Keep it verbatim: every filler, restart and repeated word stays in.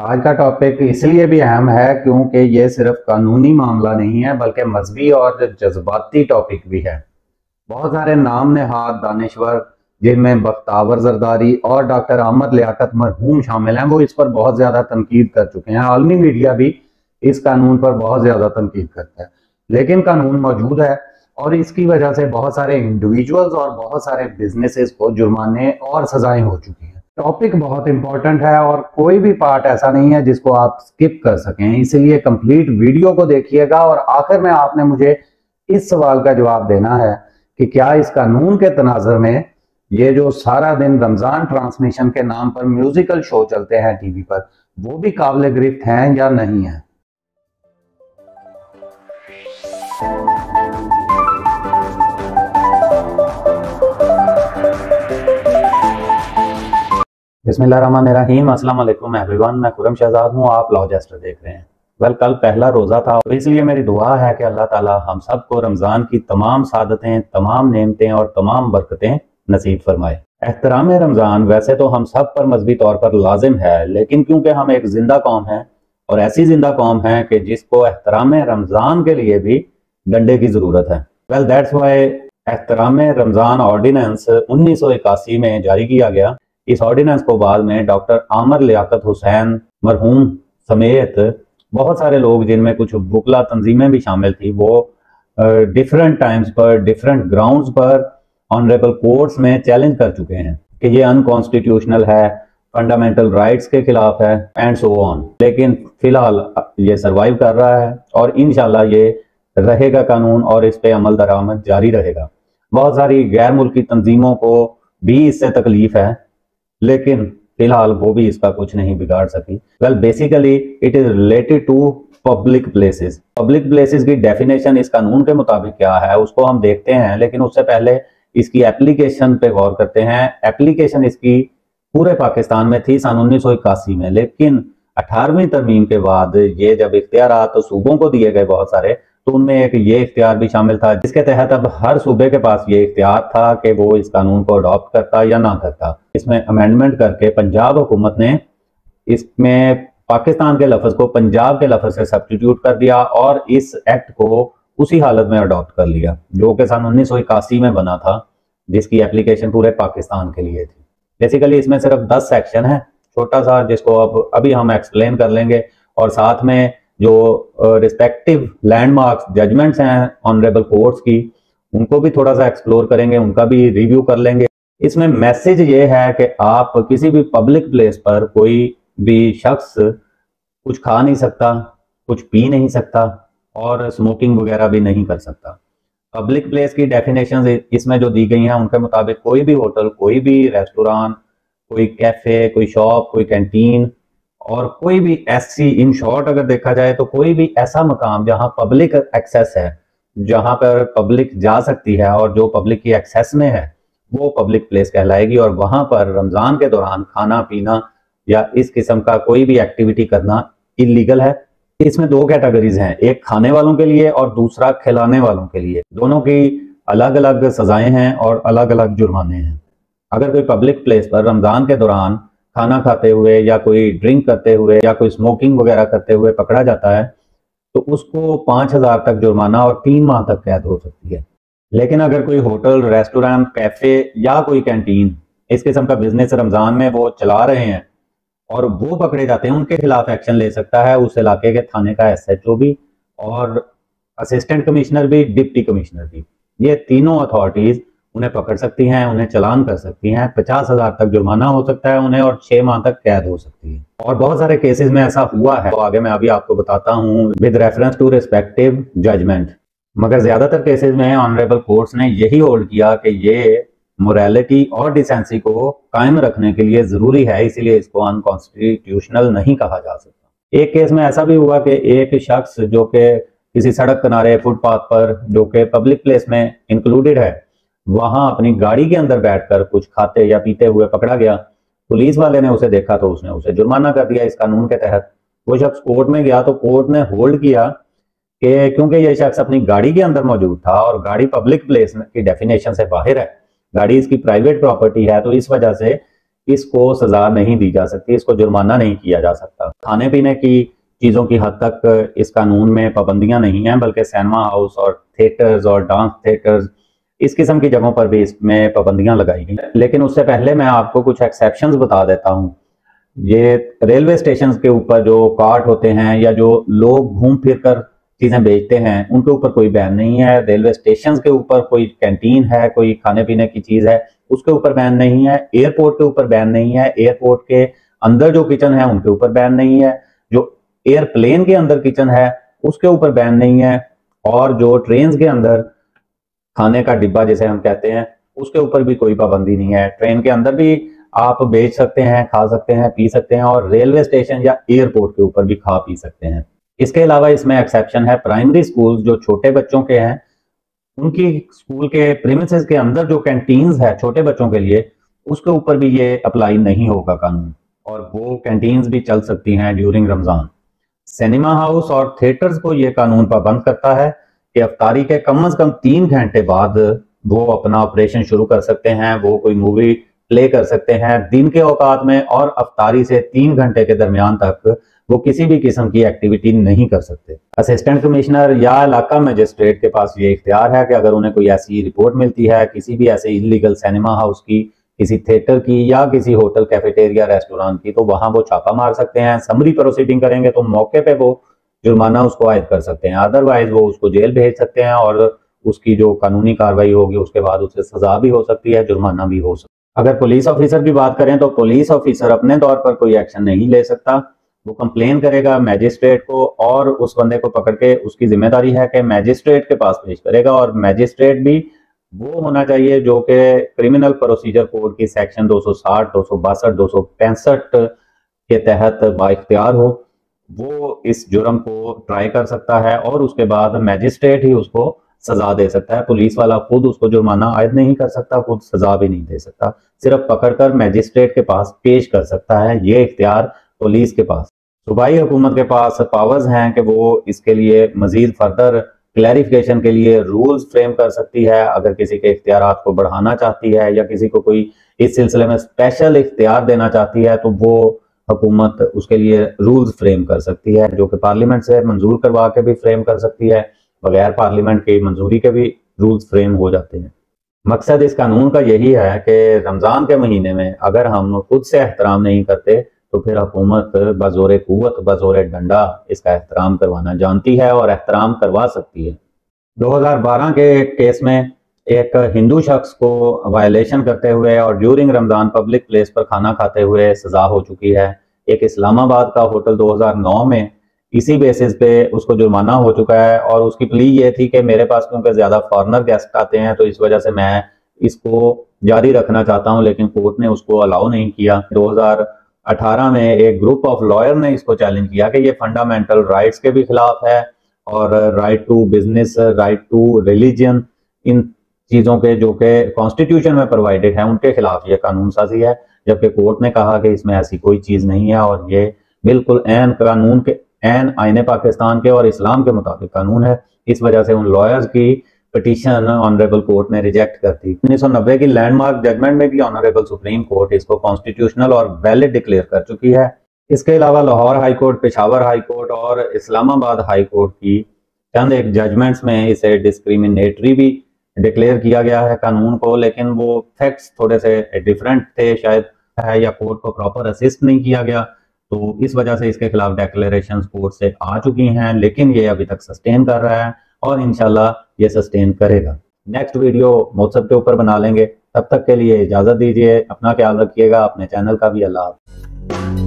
आज का टॉपिक इसलिए भी अहम है क्योंकि ये सिर्फ कानूनी मामला नहीं है बल्कि मजहबी और जज्बाती टॉपिक भी है। बहुत सारे नाम नहाद दानिश्वर जिनमें बख्तावर जरदारी और डॉक्टर अहमद लियाकत मरहूम शामिल हैं, वो इस पर बहुत ज्यादा तनकीद कर चुके हैं। आलमी मीडिया भी इस कानून पर बहुत ज्यादा तनकीद करता है, लेकिन कानून मौजूद है और इसकी वजह से बहुत सारे इंडिविजुअल्स और बहुत सारे बिजनेसेस को जुर्माने और सजाएं हो चुकी हैं। टॉपिक बहुत इंपॉर्टेंट है और कोई भी पार्ट ऐसा नहीं है जिसको आप स्किप कर सकें, इसलिए कंप्लीट वीडियो को देखिएगा। और आखिर में आपने मुझे इस सवाल का जवाब देना है कि क्या इस कानून के तनाजर में ये जो सारा दिन रमजान ट्रांसमिशन के नाम पर म्यूजिकल शो चलते हैं टीवी पर, वो भी काबिल गिरफ्त हैं या नहीं है। बिस्मिल्लाहिर्रहमानिर्रहीम, अस्सलाम वालेकुम एवरीवन। मैं खुरम शहजाद हूँ, आप लॉ जस्टर देख रहे हैं। वेल, कल पहला रोज़ा था तो इसलिए मेरी दुआ है कि अल्लाह ताला हम सबको रमज़ान की तमाम सादतें, तमाम नेमतें और तमाम बरकतें नसीब फरमाए। एहतराम रमज़ान वैसे तो हम सब पर मजहबी तौर पर लाजिम है, लेकिन क्योंकि हम एक जिंदा कौम है और ऐसी जिंदा कौम है कि जिसको एहतराम रमज़ान के लिए भी डंडे की ज़रूरत है। वेल दैट्स वाई एहतराम रमज़ान ऑर्डिनेंस उन्नीस सौ इक्यासी में जारी किया गया। इस ऑर्डिनेंस को बाद में डॉक्टर आमर लियाकत हुसैन मरहूम समेत बहुत सारे लोग, जिनमें कुछ बुकला तंजीमें भी शामिल थी, वो डिफरेंट टाइम्स पर डिफरेंट ग्राउंड्स पर ऑनरेबल कोर्ट्स में चैलेंज कर चुके हैं कि ये अनकॉन्स्टिट्यूशनल है, फंडामेंटल राइट्स के खिलाफ है एंड सो ऑन। लेकिन फिलहाल ये सरवाइव कर रहा है और इंशाल्लाह ये रहेगा कानून और इस पे अमल दरामद जारी रहेगा। बहुत सारी गैर मुल्की तंजीमों को भी इससे तकलीफ है, लेकिन फिलहाल वो भी इसका कुछ नहीं बिगाड़ सकी। Well basically it is related to public places. Public places की डेफिनेशन इस कानून के मुताबिक क्या है उसको हम देखते हैं, लेकिन उससे पहले इसकी एप्लीकेशन पे गौर करते हैं। एप्लीकेशन इसकी पूरे पाकिस्तान में थी सन उन्नीस सौ इक्यासी में, लेकिन अठारहवीं तरमीम के बाद ये जब इख्तियारात तो सूबों को दिए गए बहुत सारे, तो उनमें एक ये इख्तियार भी शामिल था जिसके तहत अब हर सूबे के पास ये इख्तियार था कि वो इस कानून को अडॉप्ट करता या ना करता। इसमें अमेंडमेंट करके पंजाब हुकूमत ने इसमें पाकिस्तान के लफ्ज को पंजाब के लफ्ज से सब्स्टिट्यूट कर दिया और इस एक्ट को उसी हालत में अडॉप्ट कर लिया जो कि सन उन्नीस सौ इक्यासी में बना था, जिसकी एप्लीकेशन पूरे पाकिस्तान के लिए थी। बेसिकली इसमें सिर्फ दस सेक्शन है, छोटा सा, जिसको अब अभी हम एक्सप्लेन कर लेंगे और साथ में जो रिस्पेक्टिव लैंडमार्क्स जजमेंट्स हैं ऑनरेबल कोर्ट्स की, उनको भी थोड़ा सा एक्सप्लोर करेंगे, उनका भी रिव्यू कर लेंगे। इसमें मैसेज ये है कि आप किसी भी पब्लिक प्लेस पर कोई भी शख्स कुछ खा नहीं सकता, कुछ पी नहीं सकता और स्मोकिंग वगैरह भी नहीं कर सकता। पब्लिक प्लेस की डेफिनेशन इसमें जो दी गई हैं उनके मुताबिक कोई भी होटल, कोई भी रेस्टोरेंट, कोई कैफे, कोई शॉप, कोई कैंटीन और कोई भी ऐसी, इन शॉर्ट अगर देखा जाए तो कोई भी ऐसा मकाम जहां पब्लिक एक्सेस है, जहां पर पब्लिक जा सकती है और जो पब्लिक की एक्सेस में है, वो पब्लिक प्लेस कहलाएगी। और वहां पर रमजान के दौरान खाना पीना या इस किस्म का कोई भी एक्टिविटी करना इलीगल है। इसमें दो कैटेगरीज हैं, एक खाने वालों के लिए और दूसरा खिलाने वालों के लिए। दोनों की अलग अलग सजाएं हैं और अलग अलग जुर्माने हैं। अगर कोई पब्लिक प्लेस पर रमजान के दौरान खाना खाते हुए या कोई ड्रिंक करते हुए या कोई स्मोकिंग वगैरह करते हुए पकड़ा जाता है तो उसको पाँच हजार तक जुर्माना और तीन माह तक कैद हो सकती है। लेकिन अगर कोई होटल, रेस्टोरेंट, कैफे या कोई कैंटीन इस किस्म का बिजनेस रमजान में वो चला रहे हैं और वो पकड़े जाते हैं, उनके खिलाफ एक्शन ले सकता है उस इलाके के थाने का एस एच ओ भी और असिस्टेंट कमिश्नर भी, डिप्टी कमिश्नर भी। ये तीनों अथॉरिटीज उन्हें पकड़ सकती हैं, उन्हें चलान कर सकती हैं, पचास हजार तक जुर्माना हो सकता है उन्हें और छह माह तक कैद हो सकती है। और बहुत सारे केसेस में ऐसा हुआ है, तो आगे मैं अभी आपको बताता हूँ with reference to respective judgment. मगर ज्यादातर केसेस में ऑनरेबल कोर्ट्स ने यही होल्ड किया कि ये मोरालिटी और डिसेंसी को कायम रखने के लिए जरूरी है, इसीलिए इसको अनकॉन्स्टिट्यूशनल नहीं कहा जा सकता। एक केस में ऐसा भी हुआ कि एक शख्स जो कि किसी सड़क किनारे, फुटपाथ पर, जो कि पब्लिक प्लेस में इंक्लूडेड है, वहां अपनी गाड़ी के अंदर बैठकर कुछ खाते या पीते हुए पकड़ा गया। पुलिस वाले ने उसे देखा तो उसने उसे जुर्माना कर दिया इस कानून के तहत। वो शख्स कोर्ट में गया तो कोर्ट ने होल्ड किया कि क्योंकि ये शख्स अपनी गाड़ी के अंदर मौजूद था और गाड़ी पब्लिक प्लेस की डेफिनेशन से बाहर है, गाड़ी इसकी प्राइवेट प्रॉपर्टी है, तो इस वजह से इसको सजा नहीं दी जा सकती, इसको जुर्माना नहीं किया जा सकता। खाने पीने की चीज़ों की हद तक इस कानून में पाबंदियां नहीं हैं, बल्कि सिनेमा हाउस और थिएटर्स और डांस थिएटर्स इस किस्म की जगहों पर भी इसमें पाबंदियां लगाई गई। लेकिन उससे पहले मैं आपको कुछ एक्सेप्शंस बता देता हूँ। ये रेलवे स्टेशन के ऊपर जो कार्ट होते हैं या जो लोग घूम फिर कर चीज़ें बेचते हैं, उनके ऊपर कोई बैन नहीं है। रेलवे स्टेशन के ऊपर कोई कैंटीन है, कोई खाने पीने की चीज़ है, उसके ऊपर बैन नहीं है। एयरपोर्ट के ऊपर बैन नहीं है। एयरपोर्ट के अंदर जो किचन है उनके ऊपर बैन नहीं है। जो एयरप्लेन के अंदर किचन है उसके ऊपर बैन नहीं है। और जो ट्रेन के अंदर खाने का डिब्बा जिसे हम कहते हैं, उसके ऊपर भी कोई पाबंदी नहीं है। ट्रेन के अंदर भी आप बेच सकते हैं, खा सकते हैं, पी सकते हैं, और रेलवे स्टेशन या एयरपोर्ट के ऊपर भी खा पी सकते हैं। इसके अलावा इसमें एक्सेप्शन है, प्राइमरी स्कूल जो छोटे बच्चों के हैं, उनकी स्कूल के प्रीमिसेस के अंदर जो कैंटीन्स है छोटे बच्चों के लिए, उसके ऊपर भी ये अप्लाई नहीं होगा कानून, और वो कैंटीन्स भी चल सकती हैं ड्यूरिंग रमजान। सिनेमा हाउस और थिएटर्स को ये कानून पाबंद करता है कि अफ्तारी के कम अज कम तीन घंटे बाद वो अपना ऑपरेशन शुरू कर सकते हैं, वो कोई मूवी प्ले कर सकते हैं दिन के औकात में, और अफ्तारी से तीन घंटे के दरमियान तक वो किसी भी किस्म की एक्टिविटी नहीं कर सकते। असिस्टेंट कमिश्नर या इलाका मजिस्ट्रेट के पास ये इख्तियार है कि अगर उन्हें कोई ऐसी रिपोर्ट मिलती है किसी भी ऐसे इलीगल सिनेमा हाउस की, किसी थिएटर की या किसी होटल, कैफेटेरिया, रेस्टोरेंट की, तो वहां वो छापा मार सकते हैं। समरी प्रोसीडिंग करेंगे तो मौके पे वो जुर्माना उसको आयद कर सकते हैं, अदरवाइज वो उसको जेल भेज सकते हैं, और उसकी जो कानूनी कार्रवाई होगी उसके बाद उसे सजा भी हो सकती है, जुर्माना भी हो सकता है। अगर पुलिस ऑफिसर की बात करें तो पुलिस ऑफिसर अपने तौर पर कोई एक्शन नहीं ले सकता। वो कंप्लेन करेगा मैजिस्ट्रेट को, और उस बंदे को पकड़ के उसकी जिम्मेदारी है कि मैजिस्ट्रेट के पास पेश करेगा, और मैजिस्ट्रेट भी वो होना चाहिए जो कि क्रिमिनल प्रोसीजर कोड की सेक्शन दो सौ साठ, दो सौ बासठ, दो सौ पैंसठ के तहत बाइख्तियार हो। वो इस जुर्म को ट्राई कर सकता है और उसके बाद मैजिस्ट्रेट ही उसको सजा दे सकता है। पुलिस वाला खुद उसको जुर्माना आयद नहीं कर सकता, खुद सजा भी नहीं दे सकता, सिर्फ पकड़कर मैजिस्ट्रेट के पास पेश कर सकता है। ये इख्तियार पुलिस के पास। सूबाई हुकूमत के पास पावर्स हैं कि वो इसके लिए मजीद फर्दर क्लैरिफिकेशन के लिए रूल्स फ्रेम कर सकती है। अगर किसी के इख्तियारात को बढ़ाना चाहती है या किसी को कोई इस सिलसिले में स्पेशल इख्तियार देना चाहती है, तो वो हुकूमत उसके लिए रूल्स फ्रेम कर सकती है, जो कि पार्लियामेंट से मंजूर करवा के भी फ्रेम कर सकती है, बगैर पार्लियामेंट की मंजूरी के भी रूल्स फ्रेम हो जाते हैं। मकसद इस कानून का यही है कि रमज़ान के महीने में अगर हम खुद से एहतराम नहीं करते तो फिर हुकूमत बज़ोरे कुव्वत, बज़ोरे डंडा इसका एहतराम करवाना जानती है और एहतराम करवा सकती है। दो हज़ार बारह के केस में एक हिंदू शख्स को वायलेशन करते हुए और ड्यूरिंग रमज़ान पब्लिक प्लेस पर खाना खाते हुए सजा हो चुकी है। एक इस्लामाबाद का होटल दो हज़ार नौ में इसी बेसिस पे उसको जुर्माना हो चुका है, और उसकी प्ली ये थी कि मेरे पास क्योंकि ज़्यादा फॉरेनर गेस्ट आते हैं तो इस वजह से मैं इसको जारी रखना चाहता हूं, लेकिन कोर्ट ने उसको अलाउ नहीं किया। दो हज़ार अठारह में एक ग्रुप ऑफ लॉयर ने इसको चैलेंज किया कि ये फंडामेंटल राइट्स के भी खिलाफ है, और right to business, right to religion, इन चीज़ों के जो कि कॉन्स्टिट्यूशन में प्रोवाइडेड है उनके खिलाफ ये कानून साजी है। जबकि कोर्ट ने कहा कि इसमें ऐसी कोई चीज़ नहीं है, और ये बिल्कुल ऐन कानून के, ऐन आईने पाकिस्तान के और इस्लाम के मुताबिक कानून है। इस वजह से उन लॉयर्स की पिटीशन ऑनरेबल कोर्ट ने रिजेक्ट कर दी। उन्नीस सौ नब्बे की लैंडमार्क जजमेंट में भी ऑनरेबल सुप्रीम कोर्ट इसको कॉन्स्टिट्यूशनल और वैलिड डिक्लेयर कर चुकी है। इसके अलावा Lahore high court, Peshawar high court और इस्लामाबाद हाई कोर्ट की चंद एक जजमेंट्स में इसे डिस्क्रिमिनेटरी भी डिक्लेयर किया गया है कानून को, लेकिन वो फैक्ट्स थोड़े से डिफरेंट थे शायद, है या कोर्ट को प्रॉपर असिस्ट नहीं किया गया, तो इस वजह से इसके खिलाफ डेक्लेरेशन कोर्ट से आ चुकी हैं, लेकिन ये अभी तक सस्टेन कर रहा है और इंशाल्लाह ये सस्टेन करेगा। नेक्स्ट वीडियो मौसम के ऊपर बना लेंगे, तब तक के लिए इजाजत दीजिए, अपना ख्याल रखिएगा, अपने चैनल का भी। अल्लाह हाफ़िज़।